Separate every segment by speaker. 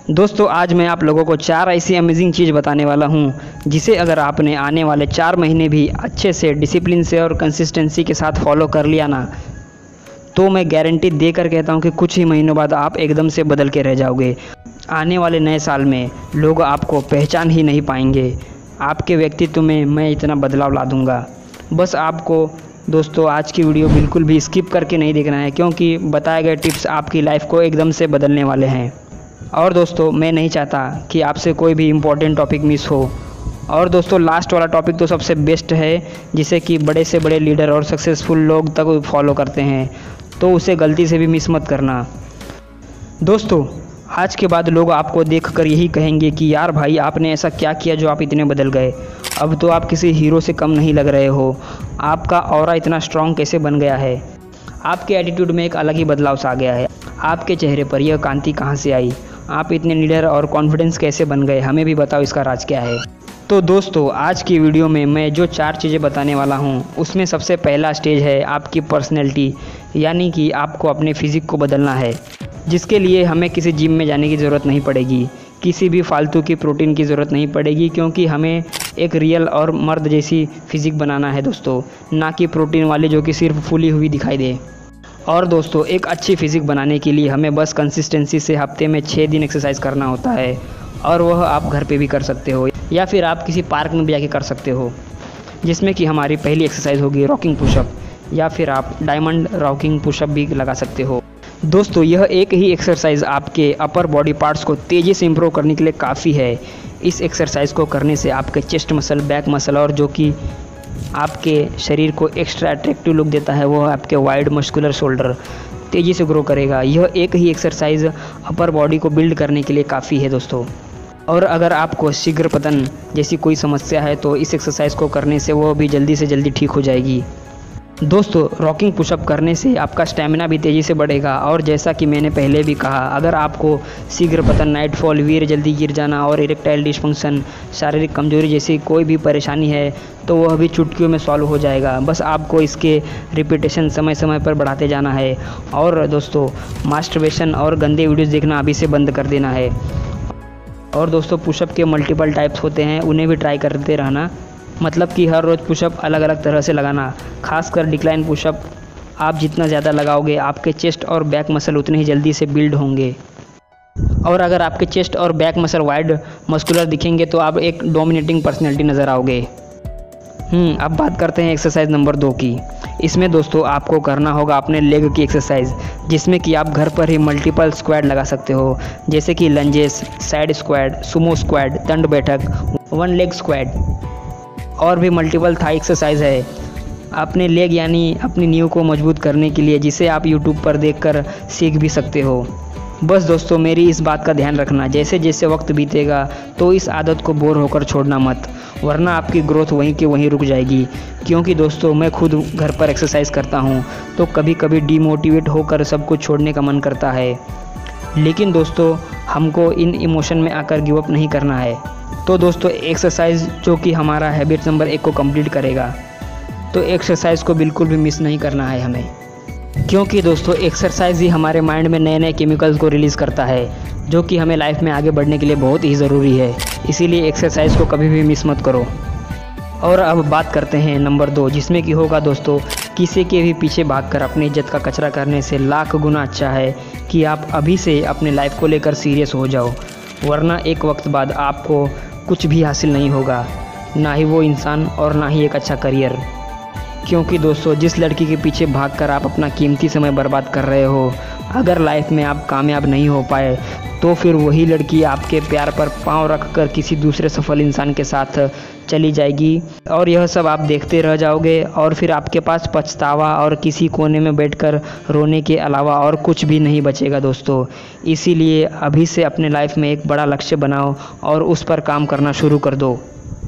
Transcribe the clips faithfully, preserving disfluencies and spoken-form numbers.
Speaker 1: दोस्तों आज मैं आप लोगों को चार ऐसी अमेजिंग चीज़ बताने वाला हूं जिसे अगर आपने आने वाले चार महीने भी अच्छे से डिसिप्लिन से और कंसिस्टेंसी के साथ फॉलो कर लिया ना, तो मैं गारंटी देकर कहता हूं कि कुछ ही महीनों बाद आप एकदम से बदल के रह जाओगे। आने वाले नए साल में लोग आपको पहचान ही नहीं पाएंगे। आपके व्यक्तित्व में मैं इतना बदलाव ला दूँगा। बस आपको दोस्तों आज की वीडियो बिल्कुल भी स्किप करके नहीं देखना है, क्योंकि बताए गए टिप्स आपकी लाइफ को एकदम से बदलने वाले हैं। और दोस्तों मैं नहीं चाहता कि आपसे कोई भी इम्पोर्टेंट टॉपिक मिस हो। और दोस्तों लास्ट वाला टॉपिक तो सबसे बेस्ट है, जिसे कि बड़े से बड़े लीडर और सक्सेसफुल लोग तक फॉलो करते हैं, तो उसे गलती से भी मिस मत करना। दोस्तों आज के बाद लोग आपको देखकर यही कहेंगे कि यार भाई आपने ऐसा क्या किया जो आप इतने बदल गए। अब तो आप किसी हीरो से कम नहीं लग रहे हो। आपका ऑरा इतना स्ट्रांग कैसे बन गया है। आपके एटीट्यूड में एक अलग ही बदलाव सा आ गया है। आपके चेहरे पर यह कांति कहाँ से आई। आप इतने लीडर और कॉन्फिडेंस कैसे बन गए, हमें भी बताओ इसका राज क्या है। तो दोस्तों आज की वीडियो में मैं जो चार चीज़ें बताने वाला हूँ, उसमें सबसे पहला स्टेज है आपकी पर्सनैलिटी, यानी कि आपको अपने फिज़िक को बदलना है, जिसके लिए हमें किसी जिम में जाने की ज़रूरत नहीं पड़ेगी, किसी भी फालतू की प्रोटीन की ज़रूरत नहीं पड़ेगी, क्योंकि हमें एक रियल और मर्द जैसी फिज़िक बनाना है दोस्तों, ना कि प्रोटीन वाली जो कि सिर्फ फूली हुई दिखाई दे। और दोस्तों एक अच्छी फिज़िक बनाने के लिए हमें बस कंसिस्टेंसी से हफ्ते में छः दिन एक्सरसाइज करना होता है, और वह आप घर पे भी कर सकते हो या फिर आप किसी पार्क में भी जाके कर सकते हो। जिसमें कि हमारी पहली एक्सरसाइज होगी रॉकिंग पुशअप, या फिर आप डायमंड रॉकिंग पुशअप भी लगा सकते हो। दोस्तों यह एक ही एक्सरसाइज आपके अपर बॉडी पार्ट्स को तेज़ी से इम्प्रूव करने के लिए काफ़ी है। इस एक्सरसाइज को करने से आपके चेस्ट मसल, बैक मसल और जो कि आपके शरीर को एक्स्ट्रा अट्रैक्टिव लुक देता है, वो आपके वाइड मस्कुलर शोल्डर तेज़ी से ग्रो करेगा। यह एक ही एक्सरसाइज अपर बॉडी को बिल्ड करने के लिए काफ़ी है दोस्तों। और अगर आपको शीघ्र पतन जैसी कोई समस्या है तो इस एक्सरसाइज को करने से वो भी जल्दी से जल्दी ठीक हो जाएगी। दोस्तों रॉकिंग पुशअप करने से आपका स्टैमिना भी तेज़ी से बढ़ेगा, और जैसा कि मैंने पहले भी कहा, अगर आपको शीघ्र पतन, नाइटफॉल, वीर जल्दी गिर जाना और इरेक्टाइल डिसफंक्शन, शारीरिक कमजोरी जैसी कोई भी परेशानी है, तो वह भी चुटकियों में सॉल्व हो जाएगा। बस आपको इसके रिपीटेशन समय समय पर बढ़ाते जाना है। और दोस्तों मास्टरबेशन और गंदे वीडियोज़ देखना अभी से बंद कर देना है। और दोस्तों पुशअप के मल्टीपल टाइप्स होते हैं, उन्हें भी ट्राई करते रहना। मतलब कि हर रोज़ पुशअप अलग अलग तरह से लगाना। खासकर डिक्लाइन पुशअप आप जितना ज़्यादा लगाओगे, आपके चेस्ट और बैक मसल उतने ही जल्दी से बिल्ड होंगे। और अगर आपके चेस्ट और बैक मसल वाइड मस्कुलर दिखेंगे तो आप एक डोमिनेटिंग पर्सनैलिटी नज़र आओगे। हम्म अब बात करते हैं एक्सरसाइज नंबर दो की। इसमें दोस्तों आपको करना होगा अपने लेग की एक्सरसाइज, जिसमें कि आप घर पर ही मल्टीपल स्क्वाड लगा सकते हो, जैसे कि lunges, side squat, sumo squat, दंड बैठक, वन लेग स्क्वाड, और भी मल्टीपल थाई एक्सरसाइज है अपने लेग यानी अपनी नींव को मजबूत करने के लिए, जिसे आप यूट्यूब पर देखकर सीख भी सकते हो। बस दोस्तों मेरी इस बात का ध्यान रखना, जैसे जैसे वक्त बीतेगा तो इस आदत को बोर होकर छोड़ना मत, वरना आपकी ग्रोथ वहीं के वहीं रुक जाएगी। क्योंकि दोस्तों मैं खुद घर पर एक्सरसाइज करता हूँ, तो कभी कभी डीमोटिवेट होकर सब कुछ छोड़ने का मन करता है, लेकिन दोस्तों हमको इन इमोशन में आकर गिव अप नहीं करना है। तो दोस्तों एक्सरसाइज जो कि हमारा हैबिट नंबर एक को कंप्लीट करेगा, तो एक्सरसाइज को बिल्कुल भी मिस नहीं करना है हमें, क्योंकि दोस्तों एक्सरसाइज ही हमारे माइंड में नए नए केमिकल्स को रिलीज़ करता है, जो कि हमें लाइफ में आगे बढ़ने के लिए बहुत ही ज़रूरी है। इसीलिए एक्सरसाइज को कभी भी मिस मत करो। और अब बात करते हैं नंबर दो, जिसमें कि होगा दोस्तों किसी के भी पीछे भागकर अपनी इज्जत का कचरा करने से लाख गुना अच्छा है कि आप अभी से अपने लाइफ को लेकर सीरियस हो जाओ, वरना एक वक्त बाद आपको कुछ भी हासिल नहीं होगा, ना ही वो इंसान और ना ही एक अच्छा करियर। क्योंकि दोस्तों जिस लड़की के पीछे भागकर आप अपना कीमती समय बर्बाद कर रहे हो, अगर लाइफ में आप कामयाब नहीं हो पाए तो फिर वही लड़की आपके प्यार पर पांव रखकर किसी दूसरे सफल इंसान के साथ चली जाएगी, और यह सब आप देखते रह जाओगे, और फिर आपके पास पछतावा और किसी कोने में बैठकर रोने के अलावा और कुछ भी नहीं बचेगा दोस्तों। इसीलिए अभी से अपने लाइफ में एक बड़ा लक्ष्य बनाओ और उस पर काम करना शुरू कर दो।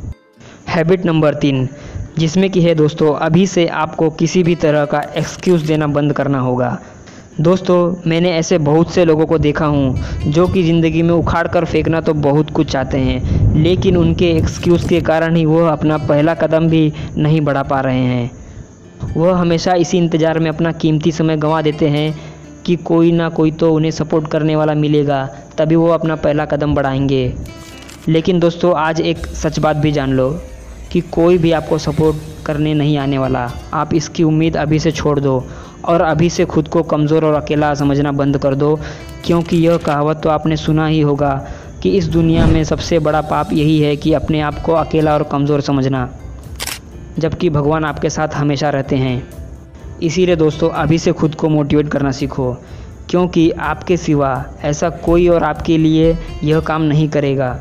Speaker 1: हैबिट नंबर तीन, जिसमें कि है दोस्तों अभी से आपको किसी भी तरह का एक्सक्यूज़ देना बंद करना होगा। दोस्तों मैंने ऐसे बहुत से लोगों को देखा हूँ जो कि ज़िंदगी में उखाड़ कर फेंकना तो बहुत कुछ चाहते हैं, लेकिन उनके एक्सक्यूज़ के कारण ही वो अपना पहला कदम भी नहीं बढ़ा पा रहे हैं। वह हमेशा इसी इंतज़ार में अपना कीमती समय गंवा देते हैं कि कोई ना कोई तो उन्हें सपोर्ट करने वाला मिलेगा, तभी वो अपना पहला कदम बढ़ाएंगे। लेकिन दोस्तों आज एक सच बात भी जान लो कि कोई भी आपको सपोर्ट करने नहीं आने वाला। आप इसकी उम्मीद अभी से छोड़ दो और अभी से खुद को कमज़ोर और अकेला समझना बंद कर दो, क्योंकि यह कहावत तो आपने सुना ही होगा कि इस दुनिया में सबसे बड़ा पाप यही है कि अपने आप को अकेला और कमज़ोर समझना, जबकि भगवान आपके साथ हमेशा रहते हैं। इसीलिए दोस्तों अभी से खुद को मोटिवेट करना सीखो, क्योंकि आपके सिवा ऐसा कोई और आपके लिए यह काम नहीं करेगा।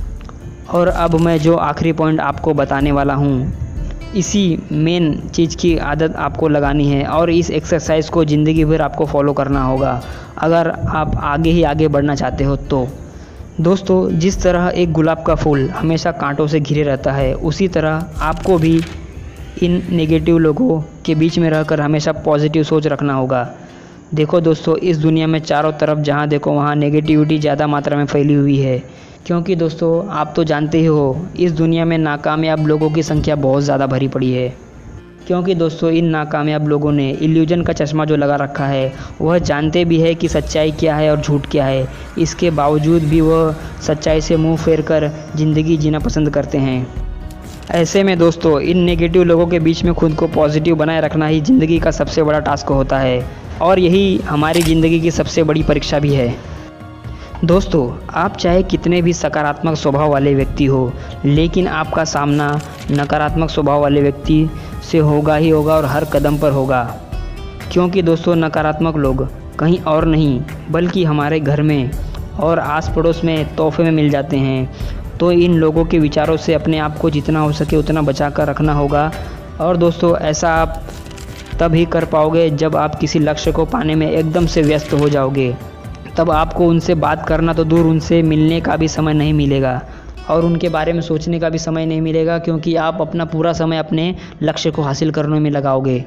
Speaker 1: और अब मैं जो आखिरी पॉइंट आपको बताने वाला हूँ, इसी मेन चीज़ की आदत आपको लगानी है और इस एक्सरसाइज को ज़िंदगी भर आपको फॉलो करना होगा अगर आप आगे ही आगे बढ़ना चाहते हो तो। दोस्तों जिस तरह एक गुलाब का फूल हमेशा कांटों से घिरे रहता है, उसी तरह आपको भी इन नेगेटिव लोगों के बीच में रहकर हमेशा पॉजिटिव सोच रखना होगा। देखो दोस्तों, इस दुनिया में चारों तरफ जहाँ देखो वहाँ नेगेटिविटी ज़्यादा मात्रा में फैली हुई है, क्योंकि दोस्तों आप तो जानते ही हो इस दुनिया में नाकामयाब लोगों की संख्या बहुत ज़्यादा भरी पड़ी है। क्योंकि दोस्तों इन नाकामयाब लोगों ने इल्यूजन का चश्मा जो लगा रखा है, वह जानते भी है कि सच्चाई क्या है और झूठ क्या है, इसके बावजूद भी वह सच्चाई से मुंह फेर कर ज़िंदगी जीना पसंद करते हैं। ऐसे में दोस्तों इन नेगेटिव लोगों के बीच में खुद को पॉजिटिव बनाए रखना ही ज़िंदगी का सबसे बड़ा टास्क होता है और यही हमारी ज़िंदगी की सबसे बड़ी परीक्षा भी है। दोस्तों आप चाहे कितने भी सकारात्मक स्वभाव वाले व्यक्ति हो, लेकिन आपका सामना नकारात्मक स्वभाव वाले व्यक्ति से होगा ही होगा और हर कदम पर होगा। क्योंकि दोस्तों नकारात्मक लोग कहीं और नहीं बल्कि हमारे घर में और आस पड़ोस में तोहफे में मिल जाते हैं। तो इन लोगों के विचारों से अपने आप को जितना हो सके उतना बचा कर रखना होगा। और दोस्तों ऐसा आप तब ही कर पाओगे जब आप किसी लक्ष्य को पाने में एकदम से व्यस्त हो जाओगे। तब आपको उनसे बात करना तो दूर, उनसे मिलने का भी समय नहीं मिलेगा और उनके बारे में सोचने का भी समय नहीं मिलेगा, क्योंकि आप अपना पूरा समय अपने लक्ष्य को हासिल करने में लगाओगे।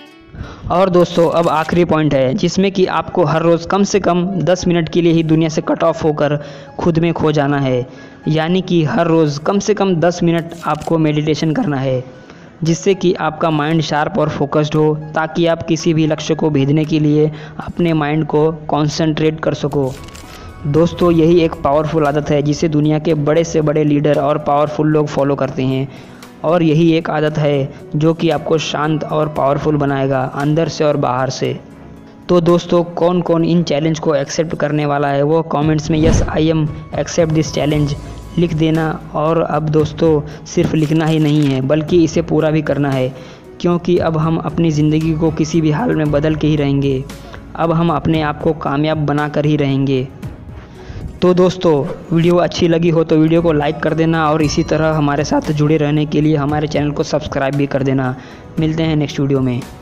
Speaker 1: और दोस्तों अब आखिरी पॉइंट है जिसमें कि आपको हर रोज़ कम से कम दस मिनट के लिए ही दुनिया से कट ऑफ होकर खुद में खो जाना है। यानी कि हर रोज़ कम से कम दस मिनट आपको मेडिटेशन करना है, जिससे कि आपका माइंड शार्प और फोकस्ड हो, ताकि आप किसी भी लक्ष्य को भेदने के लिए अपने माइंड को कंसंट्रेट कर सको। दोस्तों यही एक पावरफुल आदत है जिसे दुनिया के बड़े से बड़े लीडर और पावरफुल लोग फॉलो करते हैं, और यही एक आदत है जो कि आपको शांत और पावरफुल बनाएगा अंदर से और बाहर से। तो दोस्तों कौन कौन इन चैलेंज को एक्सेप्ट करने वाला है वो कमेंट्स में yes I am accept this challenge लिख देना। और अब दोस्तों सिर्फ लिखना ही नहीं है बल्कि इसे पूरा भी करना है, क्योंकि अब हम अपनी ज़िंदगी को किसी भी हाल में बदल के ही रहेंगे। अब हम अपने आप को कामयाब बना कर ही रहेंगे। तो दोस्तों वीडियो अच्छी लगी हो तो वीडियो को लाइक कर देना और इसी तरह हमारे साथ जुड़े रहने के लिए हमारे चैनल को सब्सक्राइब भी कर देना। मिलते हैं नेक्स्ट वीडियो में।